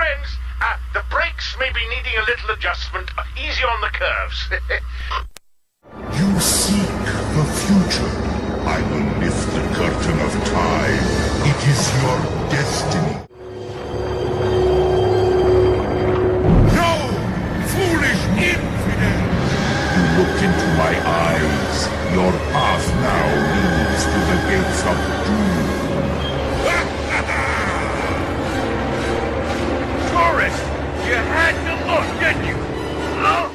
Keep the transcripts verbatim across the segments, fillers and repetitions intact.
friends. Uh, the brakes may be needing a little adjustment. Uh, easy on the curves. You seek the future. I will lift the curtain of time. It is your destiny. No! Foolish infidel! You looked into my eyes. Your path now leads to the gates of doom. Tourist, you had to look, didn't you? Huh?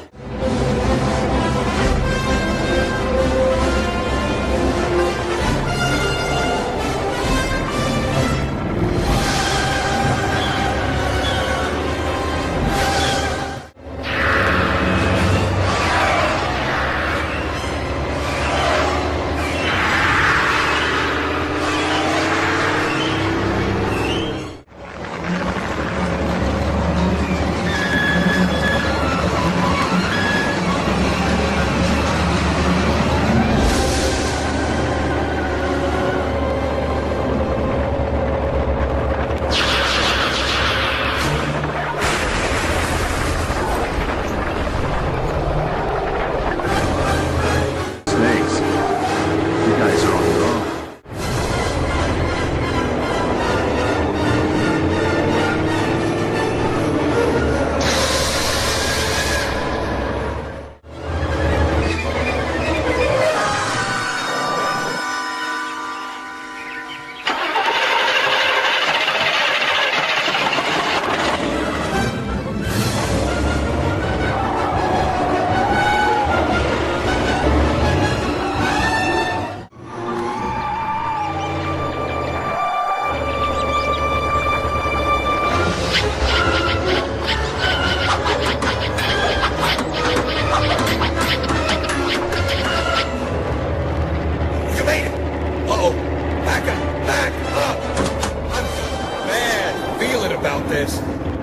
About this.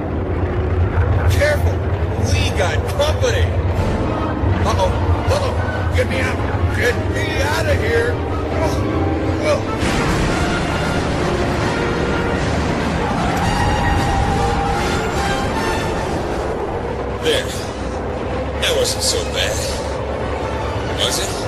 Careful! We got company! Uh-oh! Uh-oh! Get me out! Get me out of here! Oh, oh. There. That wasn't so bad. Was it?